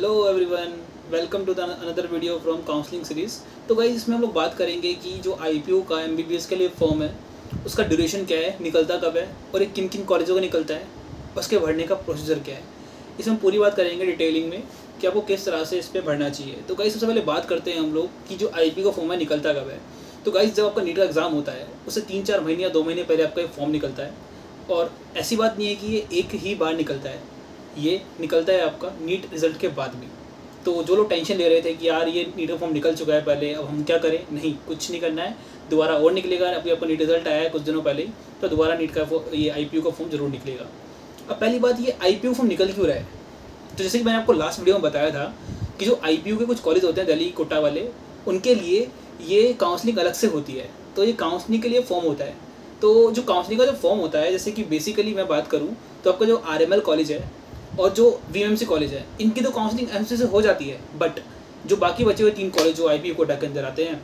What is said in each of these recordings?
Hello everyone, welcome to the another video from counselling series. तो guys इसमें हम लोग बात करेंगे कि जो IPU का MBBS के लिए फॉर्म है उसका ड्यूरेशन क्या है, निकलता कब है और ये किन किन कॉलेजों का निकलता है, उसके भरने का प्रोसीजर क्या है। इसमें पूरी बात करेंगे डिटेलिंग में कि आपको किस तरह से इस पर भरना चाहिए। तो गाइस सबसे पहले बात करते हैं हम लोग कि जो IPU का फॉर्म है निकलता कब है। तो गाइस जब आपका नीट का एग्ज़ाम होता है उससे 3-4 महीने या 2 महीने पहले आपका ये फॉर्म निकलता है। और ऐसी बात नहीं है कि ये एक ही बार निकलता है, ये निकलता है आपका नीट रिज़ल्ट के बाद भी। तो जो लोग टेंशन ले रहे थे कि यार ये नीट का फॉर्म निकल चुका है पहले, अब हम क्या करें, नहीं, कुछ नहीं करना है, दोबारा और निकलेगा। अभी आपका नीट रिज़ल्ट आया है कुछ दिनों पहले ही, तो दोबारा नीट का ये IPU का फॉर्म जरूर निकलेगा। अब पहली बात, ये IPU फॉर्म निकल क्यों रहा है। तो जैसे कि मैंने आपको लास्ट वीडियो में बताया था कि जो IPU के कुछ कॉलेज होते हैं दिल्ली कोटा वाले, उनके लिए ये काउंसलिंग अलग से होती है। तो ये काउंसलिंग के लिए फॉर्म होता है। तो जो काउंसलिंग का जो फॉर्म होता है, जैसे कि बेसिकली मैं बात करूँ तो आपका जो RML कॉलेज है और जो VMMC कॉलेज है, इनकी तो काउंसलिंग MMC से हो जाती है। बट जो बाकी बचे हुए 3 कॉलेज जो IPU कोटा के अंदर आते हैं,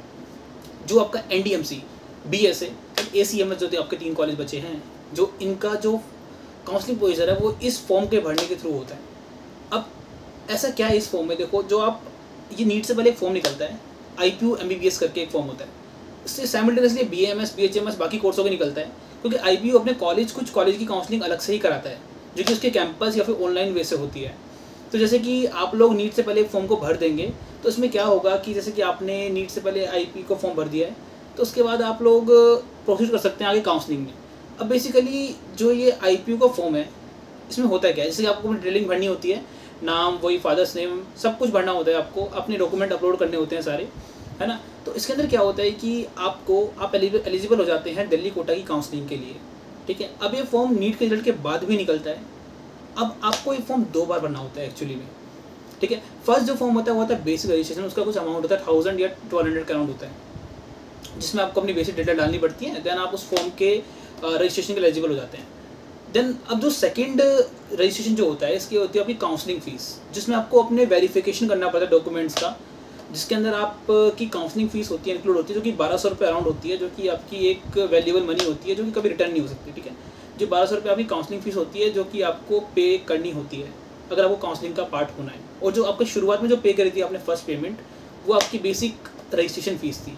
जो आपका NDMC, BSA और ACMS, जो आपके 3 कॉलेज बचे हैं, जो इनका जो काउंसलिंग प्रोसीजर है वो इस फॉर्म के भरने के थ्रू होता है। अब ऐसा क्या है इस फॉर्म में, देखो, जो आप ये नीट से पहले एक फॉर्म निकलता है, IPU MBBS करके एक फॉर्म होता है। इससे साइमल्टेनियसली BMS, BHMS बाकी कोर्सों का निकलता है, क्योंकि IPU अपने कुछ कॉलेज की काउंसलिंग अलग से ही कराता है, जो कि उसके कैंपस या फिर ऑनलाइन वे से होती है। तो जैसे कि आप लोग नीट से पहले फॉर्म को भर देंगे तो इसमें क्या होगा कि जैसे कि आपने नीट से पहले IPU को फॉर्म भर दिया है, तो उसके बाद आप लोग प्रोसीड कर सकते हैं आगे काउंसलिंग में। अब बेसिकली जो ये IPU का फॉर्म है, इसमें होता है क्या है, जैसे कि आपको अपनी डिटेलिंग भरनी होती है, नाम, वही फादर्स नेम, सब कुछ भरना होता है, आपको अपने डॉक्यूमेंट अपलोड करने होते हैं सारे, है ना। तो इसके अंदर क्या होता है कि आप एलिजिबल हो जाते हैं दिल्ली कोटा की काउंसलिंग के लिए, ठीक है। अब ये फॉर्म नीट के रिजल्ट के बाद भी निकलता है। अब आपको ये फॉर्म 2 बार भरना होता है एक्चुअली में, ठीक है। फर्स्ट जो फॉर्म होता है वो होता है बेसिक रजिस्ट्रेशन, उसका कुछ अमाउंट होता है 1000 या 1200 का अराउंड होता है, जिसमें आपको अपनी बेसिक डिटेल डालनी पड़ती है। देन आप उस फॉर्म के रजिस्ट्रेशन के लिए एलिजिबल हो जाते हैं। देन अब जो सेकंड रजिस्ट्रेशन जो होता है, इसकी होती है आपकी काउंसलिंग फीस, जिसमें आपको अपने वेरिफिकेशन करना पड़ता है डॉक्यूमेंट्स का, जिसके अंदर आपकी काउंसलिंग फीस होती है, इंक्लूड होती है, जो कि 1200 रुपये अराउंड होती है, जो कि आपकी एक वैल्यूएबल मनी होती है, जो कि कभी रिटर्न नहीं हो सकती, ठीक है। जो 1200 रुपये आपकी काउंसलिंग फीस होती है, जो कि आपको पे करनी होती है अगर आपको काउंसलिंग का पार्ट होना है। और जो आपको शुरुआत में जो पे करी थी आपने फर्स्ट पेमेंट, वो आपकी बेसिक रजिस्ट्रेशन फीस थी।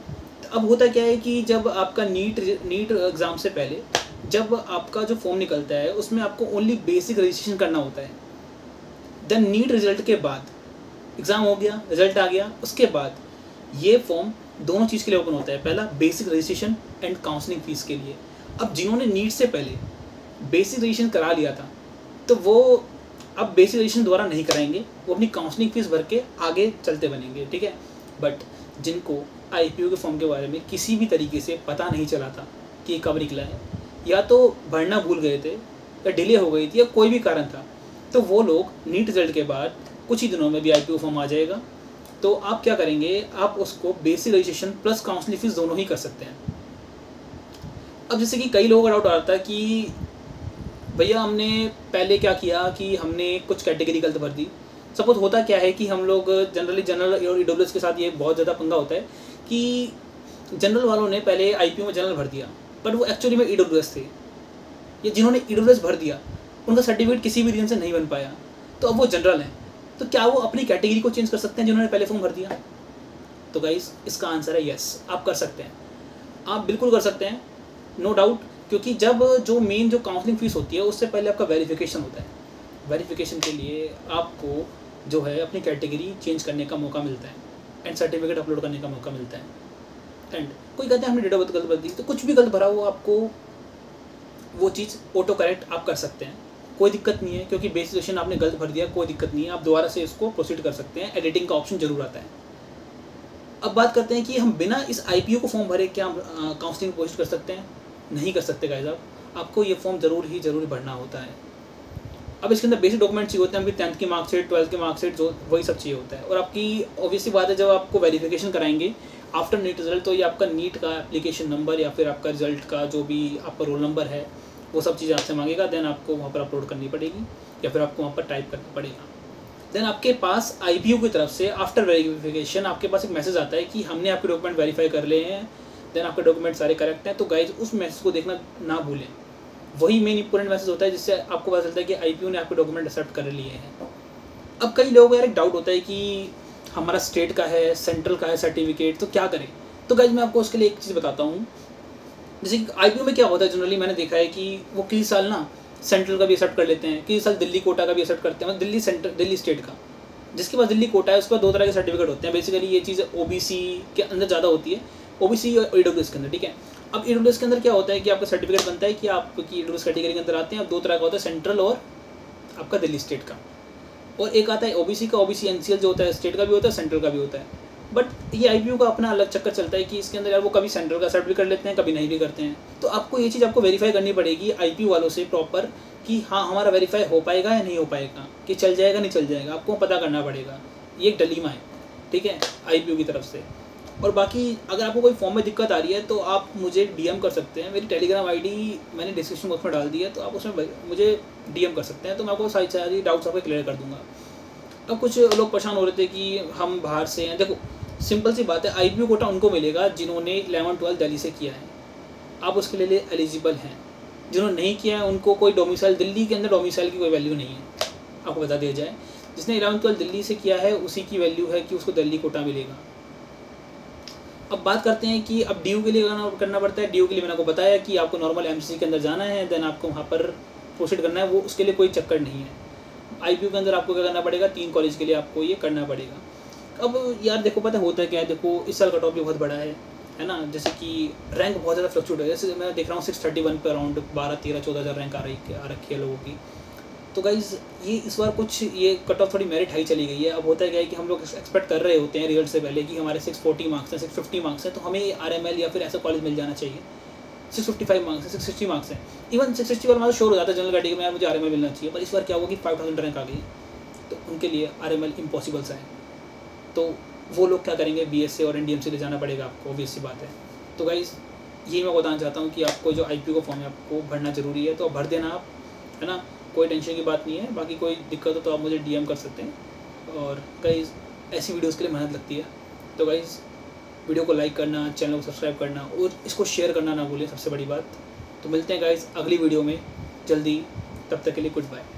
अब होता क्या है कि जब आपका नीट एग्ज़ाम से पहले जब आपका जो फॉर्म निकलता है उसमें आपको ओनली बेसिक रजिस्ट्रेशन करना होता है। देन नीट रिजल्ट के बाद एग्ज़ाम हो गया, रिजल्ट आ गया, उसके बाद ये फॉर्म दोनों चीज़ के लिए ओपन होता है। पहला basic registration and counselling fees के लिए। अब जिन्होंने नीट से पहले बेसिक रजिस्ट्रेशन करा लिया था, तो वो अब बेसिक रजिस्ट्रेशन दोबारा नहीं कराएंगे, वो अपनी काउंसलिंग फ़ीस भर के आगे चलते बनेंगे, ठीक है। बट जिनको IPU के फॉर्म के बारे में किसी भी तरीके से पता नहीं चला था कि ये कब निकला है, या तो भरना भूल गए थे, या डिले हो गई थी, या कोई भी कारण था, तो वो लोग नीट रिजल्ट के बाद कुछ ही दिनों में भी IPU फॉर्म आ जाएगा। तो आप क्या करेंगे, आप उसको basic registration plus counselling fees दोनों ही कर सकते हैं। अब जैसे कि कई लोगों का डाउट आता है कि भैया हमने पहले क्या किया कि हमने कुछ कैटेगरी गलत भर दी। सपोज होता क्या है कि हम लोग जनरल और EWS के साथ ये बहुत ज़्यादा पंगा होता है कि जनरल वालों ने पहले IPU में जनरल भर दिया, बट वो एक्चुअली में EWS थे। ये जिन्होंने EWS भर दिया उनका सर्टिफिकेट किसी भी रीज़न से नहीं बन पाया, तो अब वो जनरल हैं। तो क्या वो अपनी कैटेगरी को चेंज कर सकते हैं जिन्होंने पहले फॉर्म भर दिया? तो गाइस इसका आंसर है यस, आप कर सकते हैं, आप बिल्कुल कर सकते हैं, नो डाउट। क्योंकि जब जो मेन जो काउंसलिंग फीस होती है उससे पहले आपका वेरिफिकेशन होता है। वेरिफिकेशन के लिए आपको जो है अपनी कैटेगरी चेंज करने का मौका मिलता है एंड सर्टिफिकेट अपलोड करने का मौका मिलता है। एंड कोई कहते हैं हमने डेट ऑफ बर्थ गलत भर दी, तो कुछ भी गलत भरा हो आपको वो चीज़ ऑटो करेक्ट आप कर सकते हैं, कोई दिक्कत नहीं है। क्योंकि बेसिक रजिस्ट्रेशन आपने गलत भर दिया, कोई दिक्कत नहीं है, आप दोबारा से इसको प्रोसीड कर सकते हैं, एडिटिंग का ऑप्शन जरूर आता है। अब बात करते हैं कि हम बिना इस IPU को फॉर्म भरे क्या काउंसलिंग प्रोसीड कर सकते हैं? नहीं कर सकते गाइस। आपको ये फॉर्म ज़रूर भरना होता है। अब इसके अंदर बेसिक डॉक्यूमेंट्स चाहिए होते हैं, अभी 10th की मार्कशीट, 12th की मार्कशीट, जो वही सब चाहिए होता है। और आपकी ऑब्वियसली बात है, जब आपको वेरिफिकेशन कराएंगे आफ्टर नीट रिजल्ट, तो ये आपका नीट का एप्लीकेशन नंबर या फिर आपका रिजल्ट का जो भी आपका रोल नंबर है वो सब चीज़ें आपसे मांगेगा। देन आपको वहाँ पर अपलोड करनी पड़ेगी या फिर आपको वहाँ पर टाइप करना पड़ेगा। देन आपके पास IPU की तरफ से आफ्टर वेरिफिकेशन आपके पास एक मैसेज आता है कि हमने आपके डॉक्यूमेंट वेरीफाई कर लिए हैं, देन आपके डॉक्यूमेंट सारे करेक्ट हैं। तो गाइज उस मैसेज को देखना ना भूलें, वही मेन इंपॉर्टेंट मैसेज होता है जिससे आपको पता चलता है कि IPU ने आपके डॉक्यूमेंट एक्सेप्ट कर लिए हैं। अब कई लोगों को यार एक डाउट होता है कि हमारा स्टेट का है, सेंट्रल का है सर्टिफिकेट, तो क्या करें। तो गाइज मैं आपको उसके लिए एक चीज़ बताता हूँ। जैसे कि IPU में क्या होता है, जनरली मैंने देखा है कि वो किसी साल ना सेंट्रल का भी एक्सेप्ट कर लेते हैं, किसी साल दिल्ली कोटा का भी एक्सेप्ट करते हैं, मतलब दिल्ली स्टेट का। जिसके पास दिल्ली कोटा है उसके पास 2 तरह के सर्टिफिकेट होते हैं। बेसिकली ये चीज़ OBC के अंदर ज़्यादा होती है, OBC और EWS के अंदर, ठीक है। अब EWS के अंदर क्या होता है कि आपका सर्टिफिकेट बनता है कि आपकी EWS कैटेगरी के अंदर आते हैं। अब 2 तरह का होता है, सेंट्रल और आपका दिल्ली स्टेट का। और एक आता है OBC का, OBC NCL जो होता है स्टेट का भी होता है, सेंट्रल का भी होता है। बट ये IPU का अपना अलग चक्कर चलता है कि इसके अंदर यार वो कभी सेंट्रल का सर्टिफिकेट कर लेते हैं, कभी नहीं भी करते हैं। तो आपको ये चीज़ आपको वेरीफाई करनी पड़ेगी IPU वालों से प्रॉपर कि हाँ हमारा वेरीफाई हो पाएगा या नहीं हो पाएगा, कि चल जाएगा नहीं चल जाएगा, आपको पता करना पड़ेगा। ये एक डिलेमा है, ठीक है, IPU की तरफ से। और बाकी अगर आपको कोई फॉर्म में दिक्कत आ रही है तो आप मुझे DM कर सकते हैं। मेरी टेलीग्राम ID मैंने डिस्क्रिप्शन बॉक्स में डाल दी है, तो आप उसमें मुझे DM कर सकते हैं, तो मैं आपको सारी डाउट्स आपके क्लियर कर दूँगा। अब कुछ लोग परेशान हो रहे थे कि हम बाहर से हैं। देखो सिंपल सी बात है, IPU कोटा उनको मिलेगा जिन्होंने 11-12 दिल्ली से किया है, आप उसके लिए एलिजिबल हैं। जिन्होंने नहीं किया है उनको कोई डोमिसाइल, दिल्ली के अंदर डोमिसाइल की कोई वैल्यू नहीं है, आपको बता दिया जाए। जिसने 11-12 दिल्ली से किया है उसी की वैल्यू है कि उसको दिल्ली कोटा मिलेगा। अब बात करते हैं कि अब DU के लिए करना पड़ता है। DU के लिए मैंने आपको बताया कि आपको नॉर्मल MCC के अंदर जाना है, देन आपको वहाँ पर प्रोसीड करना है, वो उसके लिए कोई चक्कर नहीं है। IPU के अंदर आपको क्या करना पड़ेगा, 3 कॉलेज के लिए आपको ये करना पड़ेगा। अब यार देखो पता होता क्या है, देखो इस साल कट ऑफ भी बहुत बड़ा है ना। जैसे कि रैंक बहुत ज़्यादा फ्लक्चुएट है, जैसे मैं देख रहा हूँ 631 पे अराउंड 12-13-14 रैंक आ रखी है लोगों की। तो गाइज़ ये इस बार कुछ ये कट ऑफ थोड़ी मेरिट हाई चली गई है। अब होता है क्या है कि हम लोग एक्सपेक्ट कर रहे होते हैं रिजल्ट से पहले कि हमारे 640 मार्क्स हैं, 650 मार्क्स हैं, तो हमें RML या फिर ऐसा कॉलेज मिल जाना चाहिए। 655 मार्क्स है, 660 मार्क्स हैं, इवन 660 पर श्योर हो जाता है जनरल कैटेगरी में यार मुझे RML मिलना चाहिए। पर इस बार क्या हुआ कि 5000 रैंक आ गई, तो उनके लिए RML इम्पॉसिबल सा है। तो वो लोग क्या करेंगे, BS से और NDMC ले जाना पड़ेगा आपको, ऑब्वियस सी बात है। तो गाइज़ यही मैं बताना चाहता हूँ कि आपको जो IPU का फॉर्म है आपको भरना ज़रूरी है, तो भर देना आप, है ना, कोई टेंशन की बात नहीं है। बाकी कोई दिक्कत हो तो आप मुझे DM कर सकते हैं। और गाइज़ ऐसी वीडियोज़ के लिए मेहनत लगती है, तो गाइज़ वीडियो को लाइक करना, चैनल को सब्सक्राइब करना और इसको शेयर करना ना भूलें, सबसे बड़ी बात। तो मिलते हैं गाइज़ अगली वीडियो में जल्दी, तब तक के लिए गुड बाय।